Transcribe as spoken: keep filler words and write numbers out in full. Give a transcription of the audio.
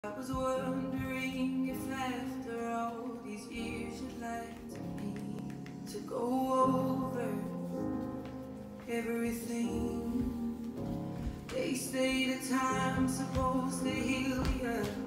I was wondering if after all these years you'd like to me to go over everything. They say that time's supposed to heal you,